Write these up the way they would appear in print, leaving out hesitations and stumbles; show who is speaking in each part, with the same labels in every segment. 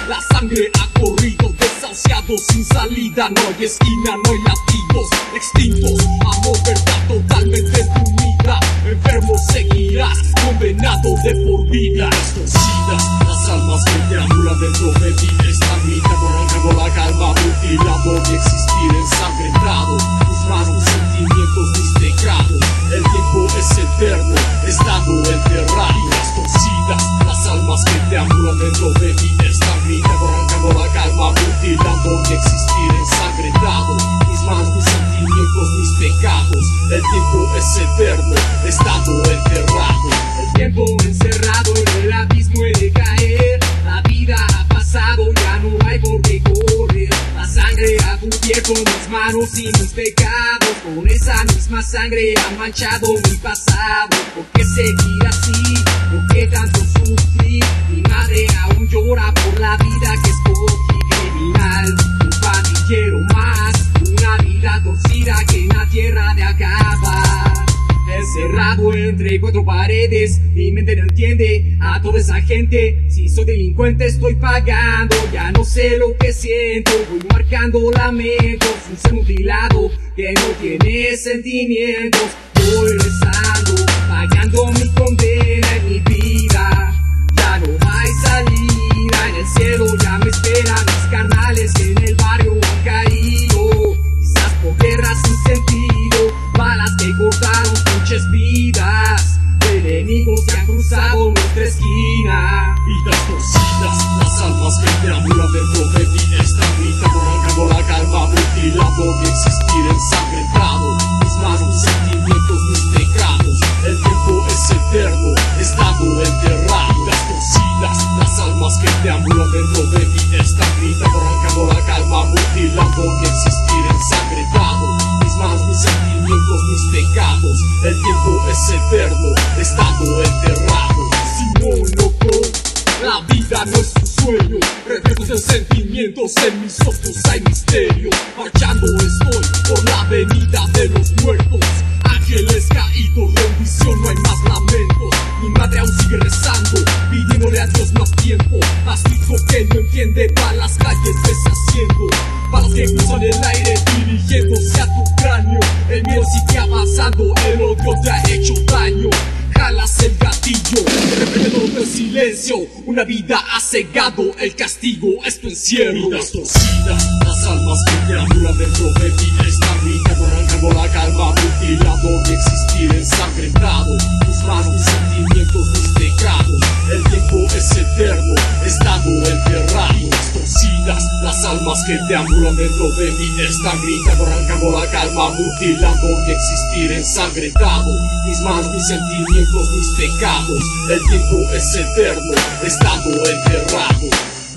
Speaker 1: La sangre ha corrido, desahuciado sin salida. No hay esquina, no hay latidos extintos. Amor, verdad totalmente en tu vida. Enfermo seguirás, condenado de por vida. Distorcidas las almas que te anulan dentro de ti. Esta vida arrancando la calma, mutilado y existir ensangrentado. Tus manos, sentimientos, mis pecados. El tiempo es eterno, estado enterrado. Distorcidas las almas que te anulan dentro de ti. Esta vida arrancando la calma, mutilando y existir ensangrentado. Mis manos, mis sentimientos, mis pecados. El tiempo es eterno, estado enterrado.
Speaker 2: El tiempo encerrado en el abismo he de caer. La vida ha pasado, ya no hay por qué correr. La sangre ha cubierto mis manos y mis pecados. Con esa misma sangre ha manchado mi pasado. ¿Por qué seguir así? ¿Por qué tanto sufrir? Mi madre aún llora por la vida que escogí. Criminal, un pandillero más. Una vida torcida que en la tierra de acabar. Encerrado entre cuatro paredes, mi mente no entiende a toda esa gente. Si soy delincuente estoy pagando, ya no sé lo que siento. Voy marcando lamentos, un ser mutilado que no tiene sentimientos. Voy rezando, pagando mi condena en mi vida. Ya no hay salida, en el cielo ya me esperan mis carnales que en el barrio han caído. Quizás por guerras sin sentido, balas que cortaron muchas vidas, enemigos que han cruzado nuestra esquina.
Speaker 1: Vidas torcidas, las almas que te anulan dentro de ti. Esta vida arrancando la calma, mutilado y existir ensangrentado. Mis manos, sentimientos, mis pecados. El tiempo es eterno, estado enterrado. Vidas torcidas, las almas que te anulan dentro de ti. Esta vida arrancando la calma, mutilado y existir ensangrentado. Mis manos, mis sentimientos, mis pecados. El tiempo es eterno, estado enterrado. Simón loco, la vida no es un sueño. Reflejos de sentimientos, en mis ojos hay misterio. Marchando estoy por la avenida de los muertos. Ángeles caídos, rendición, no hay más lamentos. Mi madre aún sigue rezando, pidiéndole a Dios más tiempo. A su hijo que no entiende, va a las calles deshaciendo. Para los que cruzan el aire, dirigiéndose a tu cráneo. El miedo sigue avanzando, el odio te ha hecho daño. Jalas el gatillo, reprendiendo el silencio. Una vida ha cegado, el castigo es tu encierro. Vidas torcidas, las almas que te anulan dentro de ti. Esta vida arrancando la calma, mutilado y existir ensangrentado. Mis manos, mis sentimientos, mis pecados. El tiempo es eterno, estado enterrado. Vidas torcidas, las almas que te anulan dentro de ti. Esta vida arrancando la calma, mutilando y existir ensangrentado. Mis manos, mis sentimientos, mis pecados. El tiempo es eterno, estado enterrado.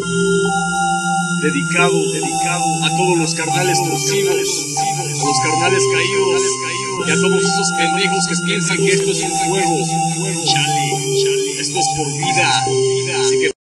Speaker 3: Dedicado a todos los carnales torcidos, a los carnales caídos y a todos esos pendejos que piensan que esto es un juego. Chale, esto es por vida. Así que